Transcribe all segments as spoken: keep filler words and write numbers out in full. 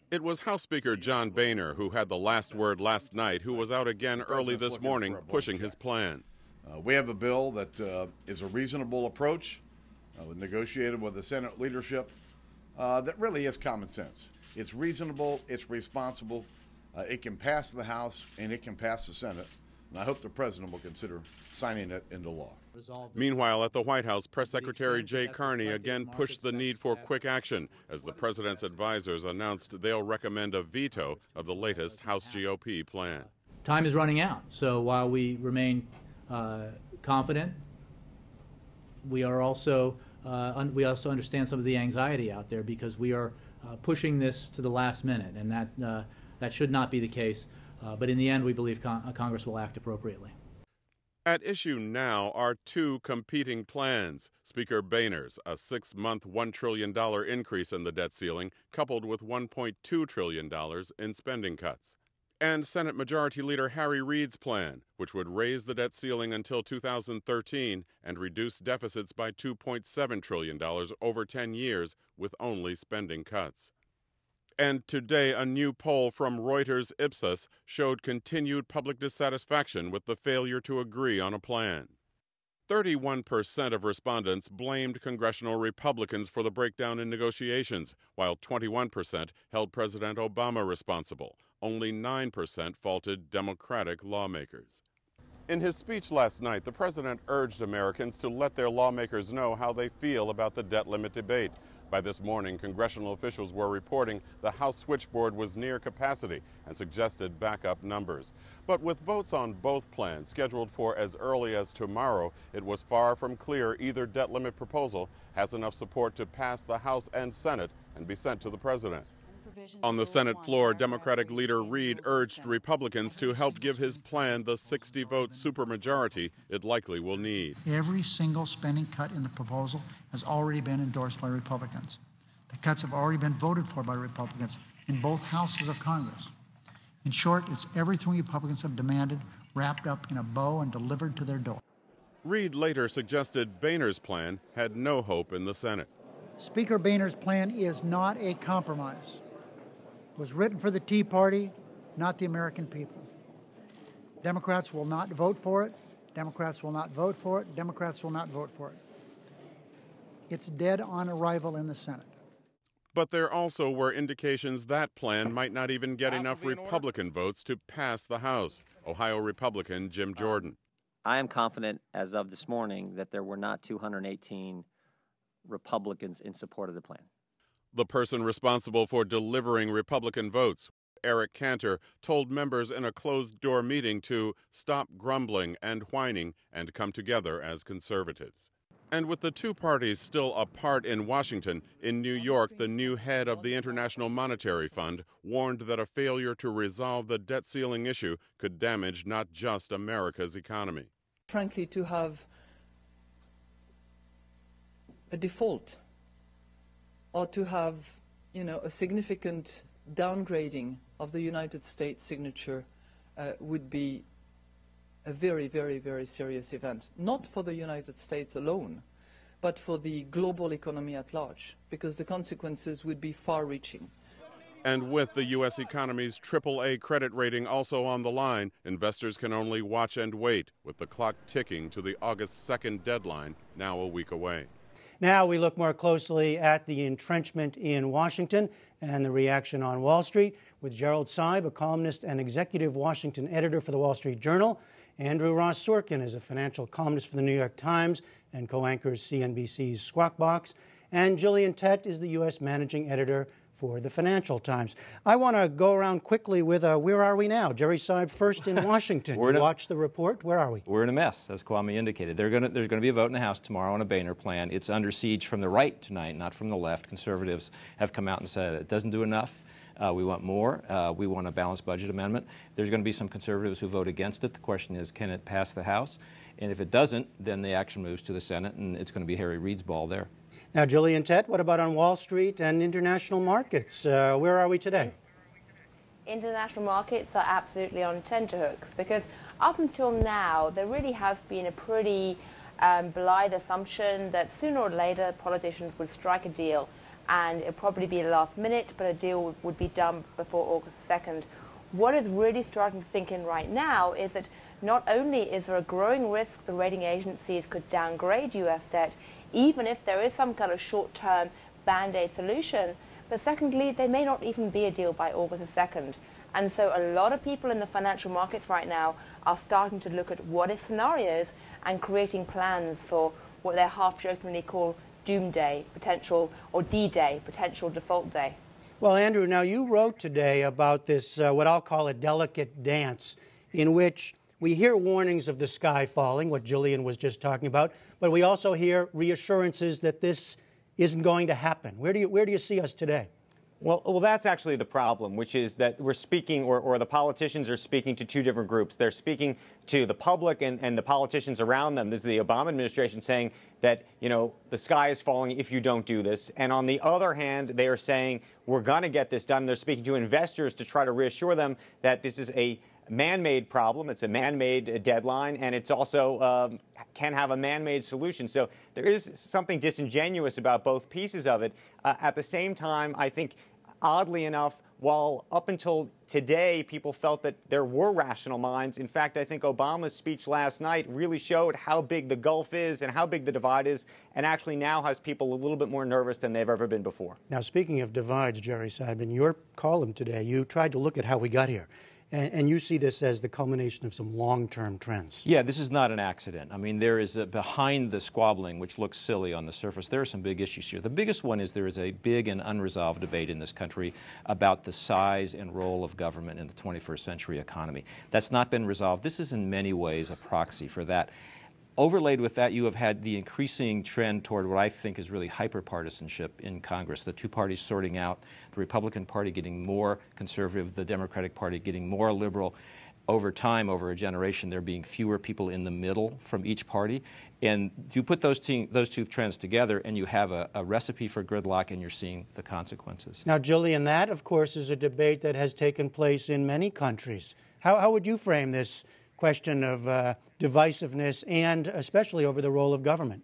It was House Speaker John Boehner who had the last word last night, who was out again early this morning pushing his plan. Uh, we have a bill that uh, is a reasonable approach, uh, negotiated with the Senate leadership, uh, that really is common sense. It's reasonable, it's responsible, uh, it can pass the House, and it can pass the Senate. And I hope the President will consider signing it into law. Meanwhile, at the White House, Press Secretary Jay Carney again pushed the need for quick action as the President's advisors announced they'll recommend a veto of the latest House G O P plan. Time is running out, so while we remain uh, confident, we are also uh, un we also understand some of the anxiety out there because we are uh, pushing this to the last minute, and that uh, that should not be the case. Uh, but in the end, we believe con Congress will act appropriately. At issue now are two competing plans. Speaker Boehner's, a six-month one trillion dollar increase in the debt ceiling, coupled with one point two trillion dollars in spending cuts. And Senate Majority Leader Harry Reid's plan, which would raise the debt ceiling until two thousand thirteen and reduce deficits by two point seven trillion dollars over ten years with only spending cuts. And today, a new poll from Reuters Ipsos showed continued public dissatisfaction with the failure to agree on a plan. thirty-one percent of respondents blamed congressional Republicans for the breakdown in negotiations, while twenty-one percent held President Obama responsible. Only nine percent faulted Democratic lawmakers. In his speech last night, the president urged Americans to let their lawmakers know how they feel about the debt limit debate. By this morning, congressional officials were reporting the House switchboard was near capacity and suggested backup numbers. But with votes on both plans scheduled for as early as tomorrow, it was far from clear either debt limit proposal has enough support to pass the House and Senate and be sent to the president. On the Senate floor, Democratic leader Reid urged Republicans to help give his plan the sixty vote supermajority it likely will need. Every single spending cut in the proposal has already been endorsed by Republicans. The cuts have already been voted for by Republicans in both houses of Congress. In short, it's everything Republicans have demanded wrapped up in a bow and delivered to their door. Reid later suggested Boehner's plan had no hope in the Senate. Speaker Boehner's plan is not a compromise. It was written for the Tea Party, not the American people. Democrats will not vote for it. Democrats will not vote for it. Democrats will not vote for it. It's dead on arrival in the Senate. But there also were indications that plan might not even get enough Republican votes to pass the House. Ohio Republican Jim Jordan. I am confident, as of this morning, that there were not two hundred eighteen Republicans in support of the plan. The person responsible for delivering Republican votes, Eric Cantor, told members in a closed-door meeting to stop grumbling and whining and come together as conservatives. And with the two parties still apart in Washington, in New York, the new head of the International Monetary Fund warned that a failure to resolve the debt ceiling issue could damage not just America's economy. Frankly, to have a default or to have, you know, a significant downgrading of the United States signature uh, would be a very, very, very serious event, not for the United States alone, but for the global economy at large, because the consequences would be far-reaching. And with the U S economy's triple A credit rating also on the line, investors can only watch and wait, with the clock ticking to the August second deadline, now a week away. Now we look more closely at the entrenchment in Washington and the reaction on Wall Street with Gerald Seib, a columnist and executive Washington editor for the Wall Street Journal. Andrew Ross Sorkin is a financial columnist for the New York Times and co-anchors C N B C's Squawk Box. And Gillian Tett is the U S managing editor for the Financial Times. I want to go around quickly with uh, where are we now? Jerry Seib first in Washington. You watch the report. Where are we? We're in a mess, as Kwame indicated. Gonna, there's going to be a vote in the House tomorrow on a Boehner plan. It's under siege from the right tonight, not from the left. Conservatives have come out and said it doesn't do enough. Uh, we want more. Uh, we want a balanced budget amendment. There's going to be some conservatives who vote against it. The question is, can it pass the House? And if it doesn't, then the action moves to the Senate, and it's going to be Harry Reid's ball there. Now, Gillian Tett, what about on Wall Street and international markets? Uh, where are we today? International markets are absolutely on tenterhooks because up until now, there really has been a pretty um, blithe assumption that sooner or later politicians would strike a deal and it'll probably be last minute, but a deal would be done before August second. What is really starting to sink in right now is that not only is there a growing risk the rating agencies could downgrade U S debt, even if there is some kind of short-term band-aid solution, but secondly, there may not even be a deal by August second. And so a lot of people in the financial markets right now are starting to look at what-if scenarios and creating plans for what they half-jokingly call doomsday, potential, or D-Day, potential default day. Well, Andrew, now you wrote today about this, uh, what I'll call a delicate dance, in which we hear warnings of the sky falling, what Gillian was just talking about, but we also hear reassurances that this isn't going to happen. Where do you, where do you see us today? Well, well, that's actually the problem, which is that we're speaking, or, or the politicians are speaking to two different groups. They're speaking to the public and, and the politicians around them. This is the Obama administration saying that, you know, the sky is falling if you don't do this. And on the other hand, they are saying we're going to get this done. They're speaking to investors to try to reassure them that this is a man-made problem. It's a man-made deadline, and it's also um, can have a man-made solution. So there is something disingenuous about both pieces of it. Uh, at the same time, I think, oddly enough, while up until today people felt that there were rational minds, in fact, I think Obama's speech last night really showed how big the gulf is and how big the divide is, and actually now has people a little bit more nervous than they've ever been before. Now, speaking of divides, Jerry Seib, in your column today, you tried to look at how we got here. And, and you see this as the culmination of some long-term trends. Yeah, this is not an accident. I mean, there is a, behind the squabbling, which looks silly on the surface, there are some big issues here. The biggest one is there is a big and unresolved debate in this country about the size and role of government in the twenty-first century economy. That's not been resolved. This is in many ways a proxy for that. Overlaid with that, you have had the increasing trend toward what I think is really hyper-partisanship in Congress, the two parties sorting out, the Republican Party getting more conservative, the Democratic Party getting more liberal. Over time, over a generation, there being fewer people in the middle from each party. And you put those, te those two trends together, and you have a, a recipe for gridlock, and you're seeing the consequences. Now, Gillian, that, of course, is a debate that has taken place in many countries. How, how would you frame this question of uh, divisiveness, and especially over the role of government?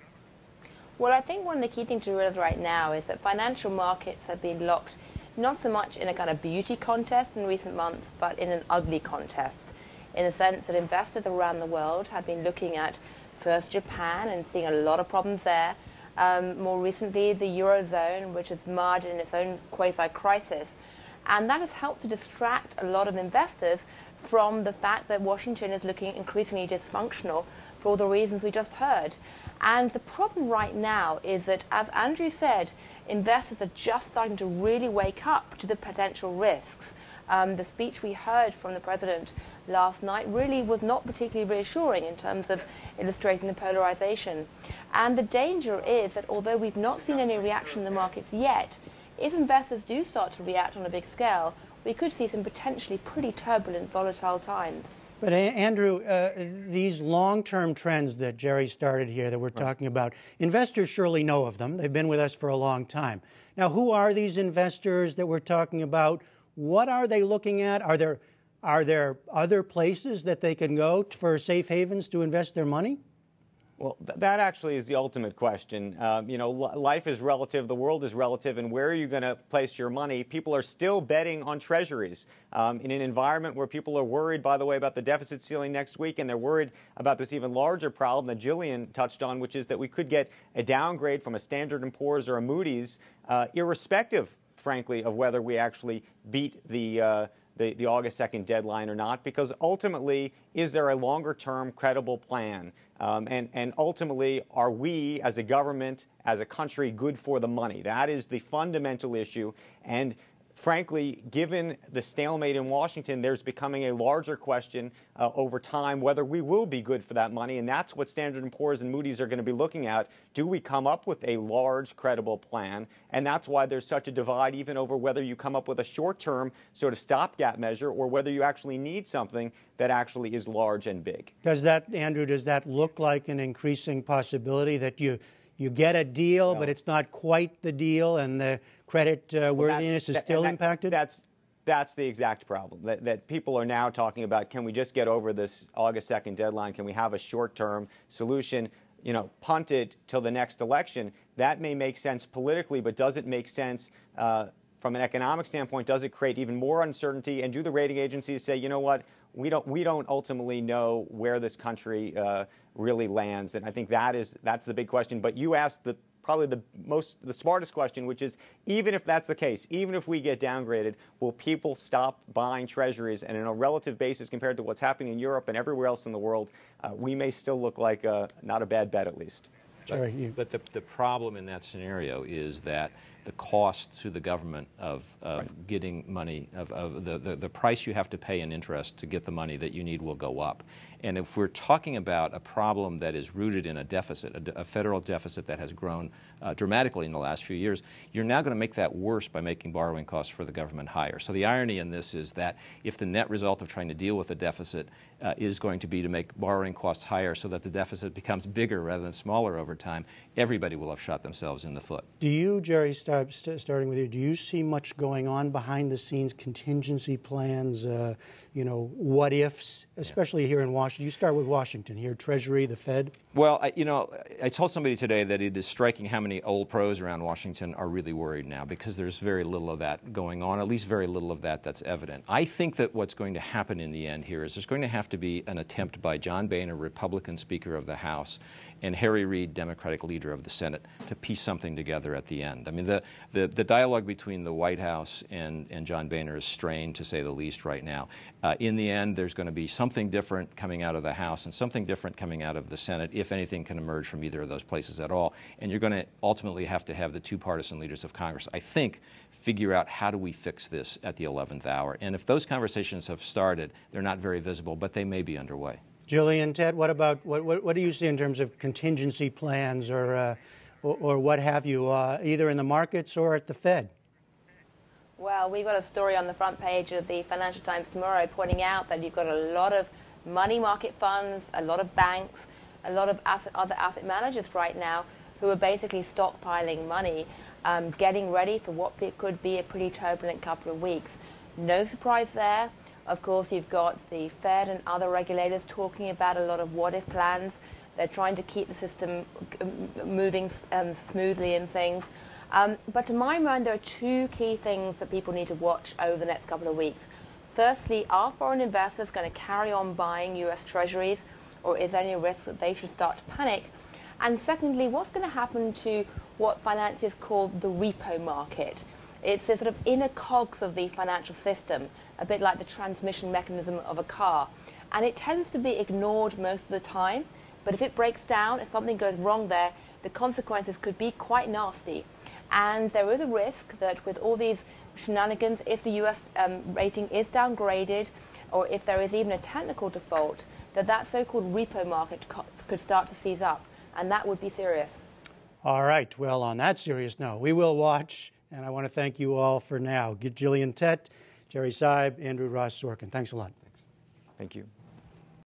Well, I think one of the key things to realize right now is that financial markets have been locked not so much in a kind of beauty contest in recent months, but in an ugly contest, in the sense that investors around the world have been looking at first Japan and seeing a lot of problems there. Um, more recently, the Eurozone, which is marred in its own quasi-crisis. And that has helped to distract a lot of investors from the fact that Washington is looking increasingly dysfunctional for all the reasons we just heard. And the problem right now is that, as Andrew said, investors are just starting to really wake up to the potential risks. Um, the speech we heard from the president last night really was not particularly reassuring in terms of illustrating the polarization. And the danger is that although we've not seen any reaction in the markets yet, if investors do start to react on a big scale, we could see some potentially pretty turbulent, volatile times. But, Andrew, uh, these long-term trends that Jerry started here that we're talking about, investors surely know of them. They've been with us for a long time. Now, who are these investors that we're talking about? What are they looking at? Are there, are there other places that they can go for safe havens to invest their money? Well, th that actually is the ultimate question. Um, you know, life is relative, the world is relative, and where are you going to place your money? People are still betting on treasuries um, in an environment where people are worried, by the way, about the deficit ceiling next week, and they're worried about this even larger problem that Gillian touched on, which is that we could get a downgrade from a Standard and Poor's or a Moody's, uh, irrespective, frankly, of whether we actually beat the uh, The, the August second deadline or not, because ultimately, is there a longer-term credible plan? Um, and, and ultimately, are we, as a government, as a country, good for the money? That is the fundamental issue. And frankly, given the stalemate in Washington, there's becoming a larger question uh, over time whether we will be good for that money, and that's what Standard and Poor's and Moody's are going to be looking at. Do we come up with a large, credible plan? And that's why there's such a divide even over whether you come up with a short-term sort of stopgap measure or whether you actually need something that actually is large and big. Does that, Andrew, does that look like an increasing possibility that you You get a deal, no. but it's not quite the deal, and the credit uh, worthiness well, that, is still that, impacted? That's, that's the exact problem, that, that people are now talking about, can we just get over this August second deadline? Can we have a short-term solution? you know, punted till the next election. That may make sense politically, but does it make sense uh, from an economic standpoint? Does it create even more uncertainty? And do the rating agencies say, you know what, we don't we don't ultimately know where this country uh, really lands? And I think that is that's the big question. But you asked the probably the most the smartest question, which is, even if that's the case, even if we get downgraded, will people stop buying treasuries? And on a relative basis, compared to what's happening in Europe and everywhere else in the world, uh, we may still look like uh, not a bad bet, at least. But, but the, the problem in that scenario is that the cost to the government of, of right. getting money, of, of the, the, the price you have to pay in interest to get the money that you need will go up. And if we're talking about a problem that is rooted in a deficit, a, a federal deficit that has grown uh, dramatically in the last few years, you're now going to make that worse by making borrowing costs for the government higher. So the irony in this is that if the net result of trying to deal with the deficit uh, is going to be to make borrowing costs higher so that the deficit becomes bigger rather than smaller over time, everybody will have shot themselves in the foot. Do you, Jerry, start, st starting with you, do you see much going on behind the scenes, contingency plans, uh, you know, what ifs, especially yeah. here in Washington? You start with Washington here, Treasury, the Fed. Well, I, you know, I told somebody today that it is striking how many old pros around Washington are really worried now, because there's very little of that going on, at least very little of that that's evident. I think that what's going to happen in the end here is there's going to have to be an attempt by John Boehner, Republican Speaker of the House, and Harry Reid, Democratic leader of the Senate, to piece something together at the end. I mean, the, the, the dialogue between the White House and, and John Boehner is strained, to say the least, right now. Uh, in the end, there's going to be something different coming out of the House and something different coming out of the Senate, if anything can emerge from either of those places at all. And you're going to ultimately have to have the two partisan leaders of Congress, I think, figure out how do we fix this at the eleventh hour. And if those conversations have started, they're not very visible, but they may be underway. Gillian, Tett, what about what, what, what do you see in terms of contingency plans or, uh, or, or what have you, uh, either in the markets or at the Fed? Well, we've got a story on the front page of the Financial Times tomorrow pointing out that you've got a lot of money market funds, a lot of banks, a lot of asset, other asset managers right now who are basically stockpiling money, um, getting ready for what could be a pretty turbulent couple of weeks. No surprise there. Of course, you've got the Fed and other regulators talking about a lot of what-if plans. They're trying to keep the system moving um, smoothly and things. Um, but to my mind, there are two key things that people need to watch over the next couple of weeks. Firstly, are foreign investors going to carry on buying U S Treasuries, or is there any risk that they should start to panic? And secondly, what's going to happen to what financiers call the repo market? It's a sort of inner cogs of the financial system, a bit like the transmission mechanism of a car. And it tends to be ignored most of the time, but if it breaks down, if something goes wrong there, the consequences could be quite nasty. And there is a risk that with all these shenanigans, if the U S um, rating is downgraded, or if there is even a technical default, that that so-called repo market could start to seize up, and that would be serious. All right. Well, on that serious note, we will watch. And I want to thank you all for now. Gillian Tett, Jerry Seib, Andrew Ross Sorkin. Thanks a lot. Thanks. Thank you.